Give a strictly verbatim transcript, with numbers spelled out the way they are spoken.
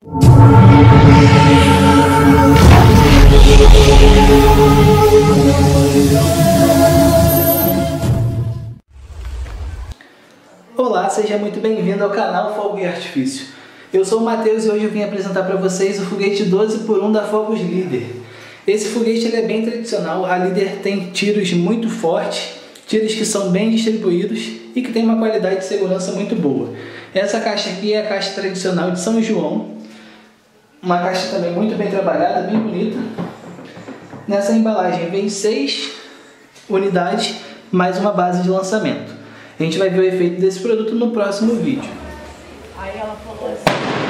Olá, seja muito bem-vindo ao canal Fogo e Artifício. Eu sou o Matheus e hoje eu vim apresentar para vocês o foguete doze por um da Fogos Líder. Esse foguete ele é bem tradicional, a Líder tem tiros muito fortes, tiros que são bem distribuídos e que tem uma qualidade de segurança muito boa. Essa caixa aqui é a caixa tradicional de São João, uma caixa também muito bem trabalhada, bem bonita. Nessa embalagem vem seis unidades mais uma base de lançamento. A gente vai ver o efeito desse produto no próximo vídeo. Aí ela falou assim...